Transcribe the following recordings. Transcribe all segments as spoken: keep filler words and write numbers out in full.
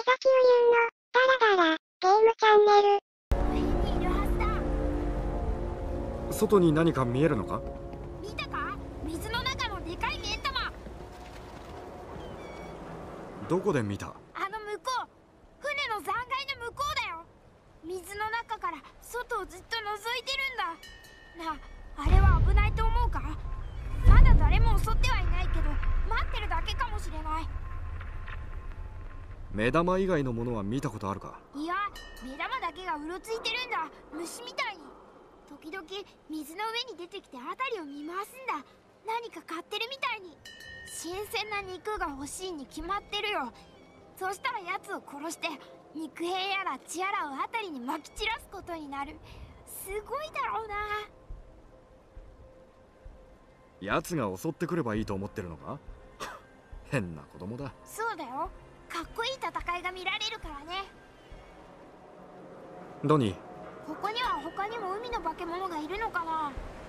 崎うゆんのダラダラゲームチャンネル。 上にいるはずだ。 外に何か見えるのか？ 見たか？水の中のでかい目ん玉。 どこで見た？ あの向こう、船の残骸の向こうだよ。水の中から外をずっと覗いてるんだ。なあ、あれは危ないと思うか？まだ誰も襲ってはいないけど、待ってるだけかもしれない。 目玉以外のものは見たことあるか？ いや、目玉だけがうろついてるんだ。虫みたいに。時々水の上に出てきて辺りを見回すんだ。何か買ってるみたいに。新鮮な肉が欲しいに決まってるよ。そしたら奴を殺して肉片やら血やらを辺りにまき散らすことになる。すごいだろうな。 奴が襲ってくればいいと思ってるのか？変な子供だ。 そうだよ。かっこいい戦いが見られるからね。 ドニー、 ここには他にも海の化け物がいるのかな？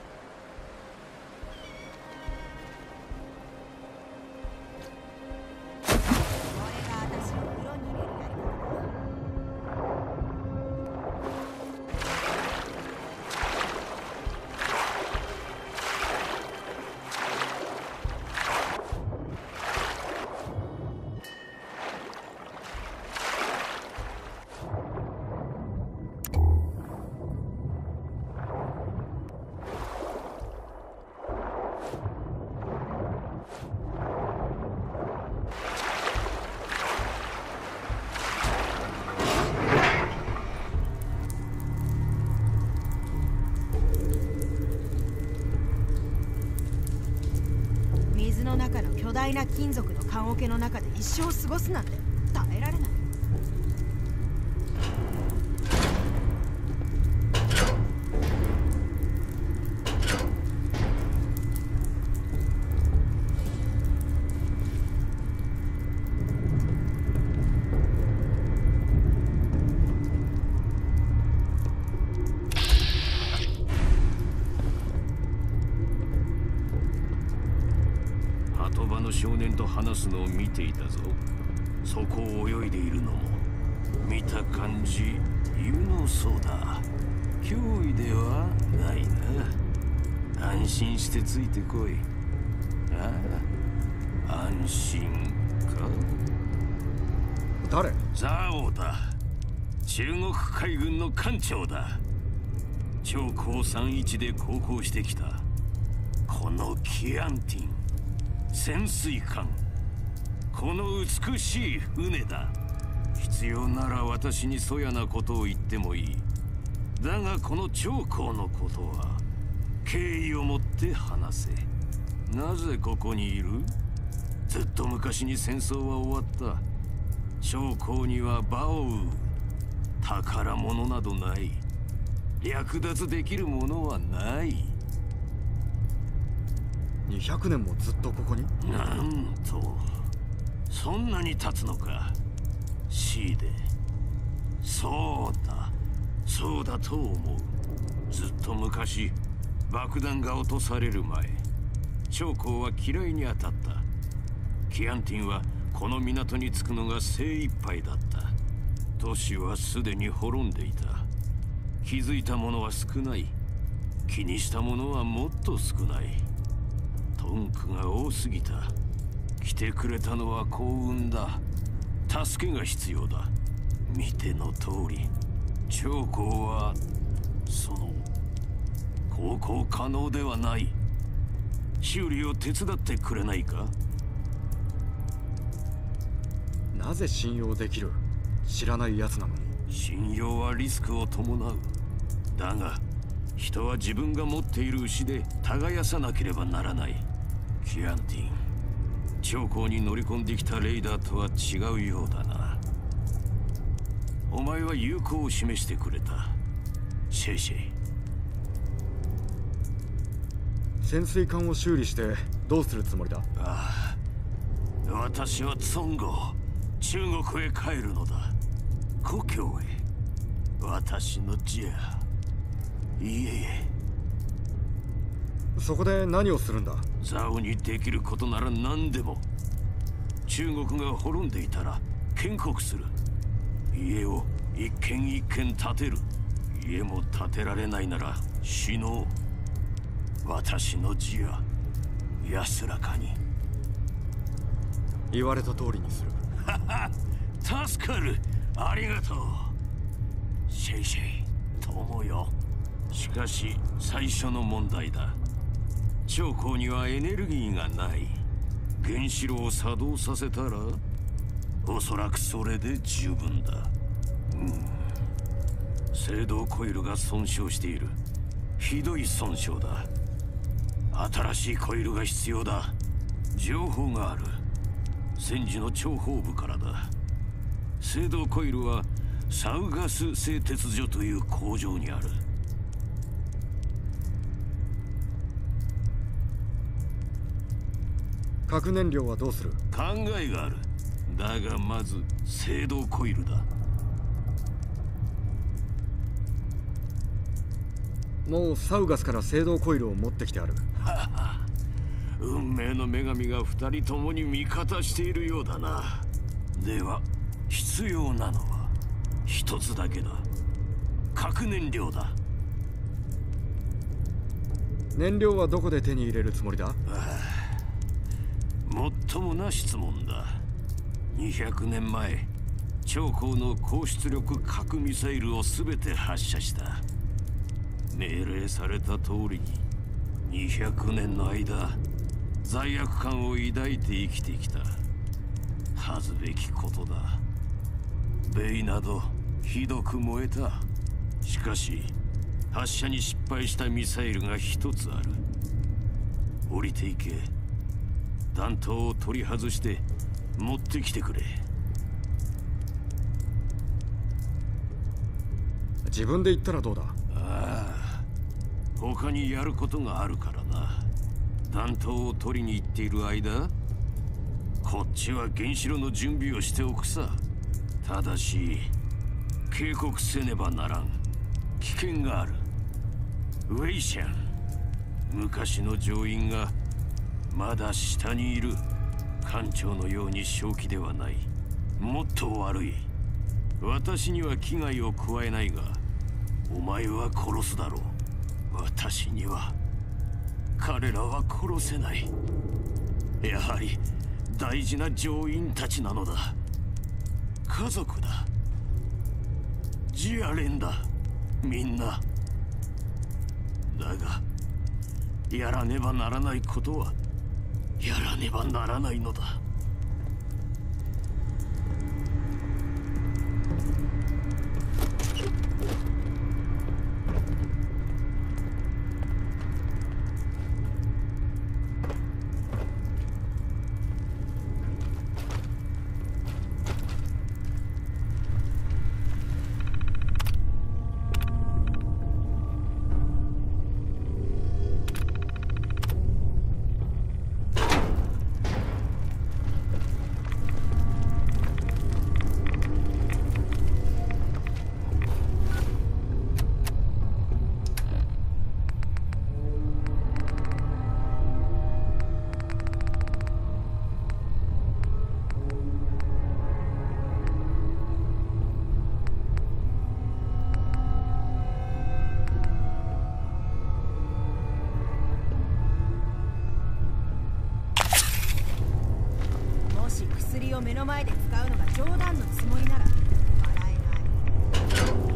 水の中の巨大な金属の棺桶の中で一生過ごすなんて耐えられない。 鳩場の少年と話すのを見ていたぞ。そこを泳いでいるのも見た感じ有能そうだ。脅威ではないな。安心してついてこい。ああ、安心か。 誰？ ザオだ。中国海軍の艦長だ。超高さんじゅういちで航行してきたこのキアンティン潜水艦、この美しい船だ。必要なら私にそやなことを言ってもいい。だがこの長江のことは敬意を持って話せ。なぜここにいる？ずっと昔に戦争は終わった。長江にはバオウ、宝物などない。略奪できるものはない。 にひゃくねんもずっとここに？ なんと、そんなに経つのか。シーデ。そうだ、そうだと思う。ずっと昔、爆弾が落とされる前、長江は嫌いに当たった。キアンティンはこの港に着くのが精一杯だった。都市はすでに滅んでいた。気づいた者は少ない。気にした者はもっと少ない。トンクが多すぎた。来てくれたのは幸運だ。助けが必要だ。見ての通り、長江はその航行可能ではない。修理を手伝ってくれないか？ なぜ信用できる？知らない奴なのに。 信用はリスクを伴う。だが人は自分が持っている牛で耕さなければならない。キアンティン、長江に乗り込んできたレイダーとは違うようだな。お前は友好を示してくれた。シェイシェイ。 潜水艦を修理してどうするつもりだ？ ああ、私はツォンゴ、中国へ帰るのだ。故郷へ。私の地や家へ。 そこで何をするんだ？ ザオにできることなら何でも。中国が滅んでいたら建国する。 家を一軒一軒建てる。家も建てられないなら死のう。私の字は安らかに。 言われた通りにする。 助かる。ありがとうシェイシェイ友よ。しかし最初の問題だ。長江にはエネルギーがない。原子炉を作動させたらおそらくそれで十分だ。うん、制動コイルが損傷している。ひどい損傷だ。新しいコイルが必要だ。情報がある。戦時の諜報部からだ。制動コイルはサウガス製鉄所という工場にある。 核燃料はどうする？ 考えがある。だがまず制動コイルだ。 もうサウガスから制動コイルを持ってきてある。 運命の女神が二人ともに味方しているようだな。では必要なのは一つだけだ。核燃料だ。 燃料はどこで手に入れるつもりだ？ もっともな質問だ。にひゃくねんまえ、長江の高出力核ミサイルを全て発射した。命令された通りににひゃくねんの間罪悪感を抱いて生きてきた。恥ずべきことだ。ベイなどひどく燃えた。しかし発射に失敗したミサイルが一つある。降りていけ。弾頭を取り外して持ってきてくれ。 自分で言ったらどうだ？ ああ、他にやることがあるからな。弾頭を取りに行っている間、こっちは原子炉の準備をしておくさ。ただし警告せねばならん。危険がある。ウェイシャン、昔の乗員がまだ下にいる。艦長のように正気ではない。もっと悪い。私には危害を加えないがお前は殺すだろう。私には彼らは殺せない。やはり大事な乗員たちなのだ。家族だ。ジアレンだ。みんなだがやらねばならないことはやらねばならないのだ。 薬を目の前で使うのが冗談のつもりなら笑えない。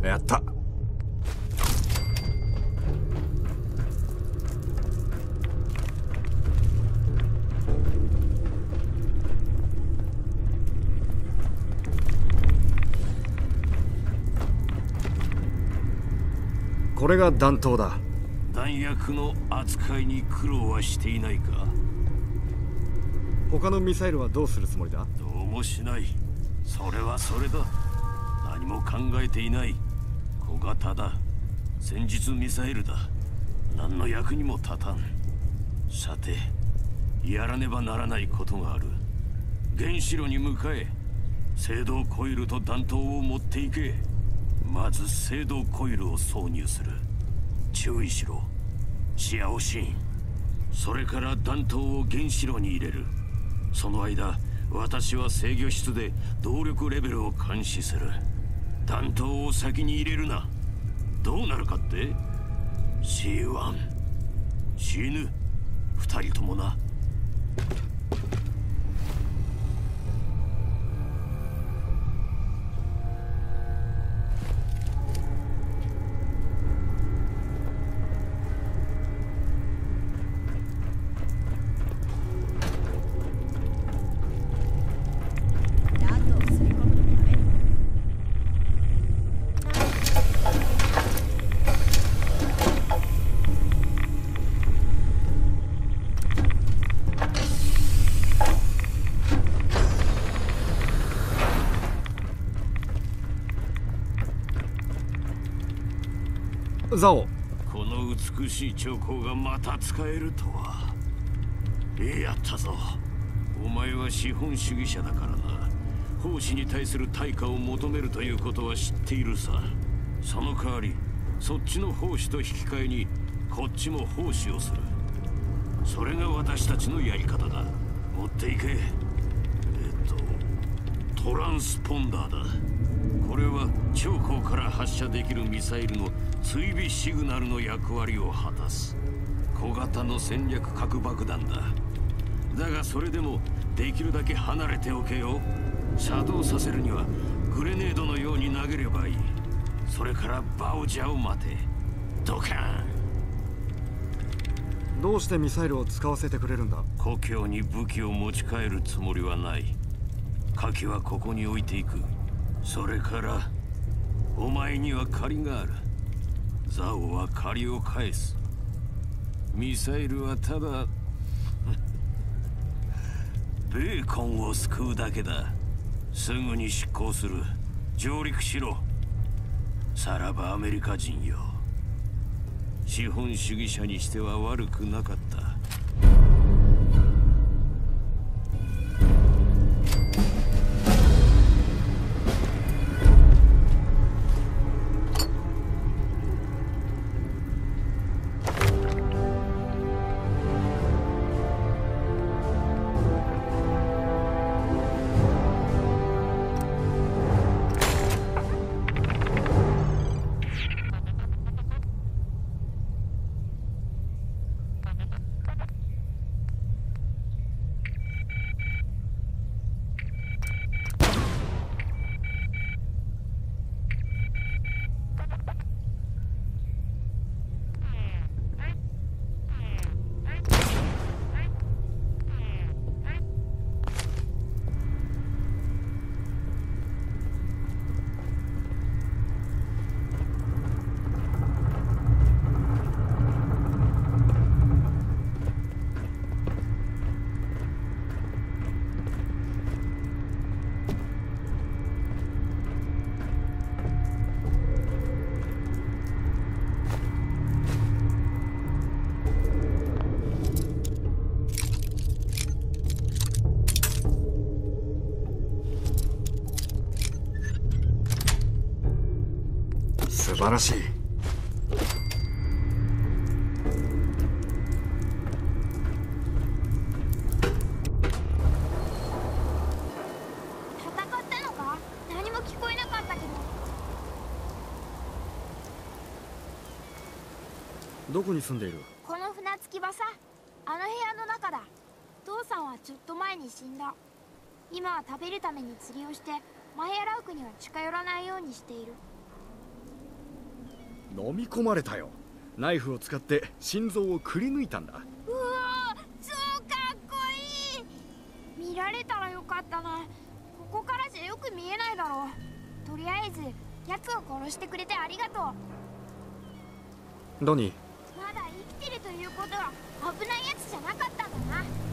やった。これが弾頭だ。 弾薬の扱いに苦労はしていないか？ 他のミサイルはどうするつもりだ？ どうもしない。それはそれだ。何も考えていない。小型だ。戦術ミサイルだ。何の役にも立たん。さて、やらねばならないことがある。原子炉に向かえ。青銅コイルと弾頭を持っていけ。まず青銅コイルを挿入する。注意しろ。シアオシン。それから弾頭を原子炉に入れる。その間、私は制御室で動力レベルを監視する。弾頭を先に入れるな。どうなるかって？ シーワン 死ぬ。二人ともな。 ザオ。 この美しい兆候がまた使えるとは。やったぞ。お前は資本主義者だからな。奉仕に対する対価を求めるということは知っているさ。その代わりそっちの奉仕と引き換えにこっちも奉仕をする。それが私たちのやり方だ。持っていけ。えっとトランスポンダーだ。これは長江から発射できるミサイルの追尾シグナルの役割を果たす小型の戦略核爆弾だ。だがそれでもできるだけ離れておけよ。作動させるにはグレネードのように投げればいい。それからバウジャを待て。ドカーン。 どうしてミサイルを使わせてくれるんだ？ 故郷に武器を持ち帰るつもりはない。火器はここに置いていく。それからお前には借りがある。ザオは借りを返す。ミサイルはただベーコンを救うだけだ。すぐに執行する。上陸しろ。さらばアメリカ人よ。資本主義者にしては悪くなかった。 素晴らしい。 戦ったのか？何も聞こえなかったけど。 どこに住んでいる？ この船着き場さ。あの部屋の中だ。父さんはちょっと前に死んだ。今は食べるために釣りをしてマイアラウクには近寄らないようにしている。 飲み込まれたよ。ナイフを使って心臓をくり抜いたんだ。 うわー、超かっこいい。見られたらよかったな。ここからじゃよく見えないだろう。とりあえず奴を殺してくれてありがとう。 ロニー、 まだ生きてるということは危ないやつじゃなかったんだな。